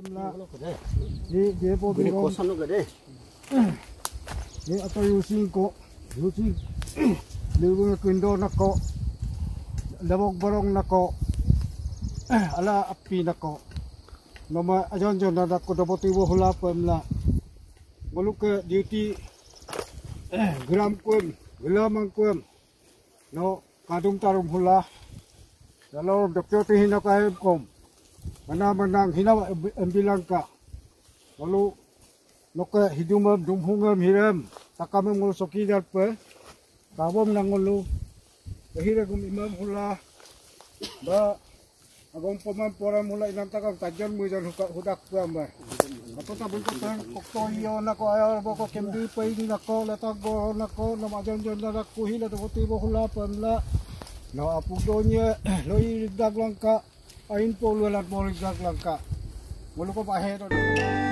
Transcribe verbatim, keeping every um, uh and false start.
Di dia po Bini bingung. kosan lo gede. Ni ato using ko. Using liwing kwindo nako. Lawog barong nako. Ala api nako. Nama ajon jon na ko dapat iwo hula pemla. Bolu ke duty gram kum, gelamang kum. No kadung tarum hula. Kalau doktor tu hina kahim kom. Mana menang hina ambilang ka. Lalu noke hidumam dumhungam hiram takame ngol soki darpe. Kabom nangolu. Bahira gum imam hula. Ba agong pemam poram hula inam takam tajan mujan hudak kuamba. Ato ta bunta tan koktoyo nako ayar boko kemdi pai nako latag go nako namajan jon nako hila to tibo hula pamla. No apudonya loi daglang ka ain polo lat bolig daglang ka. Mulu ko pahe to.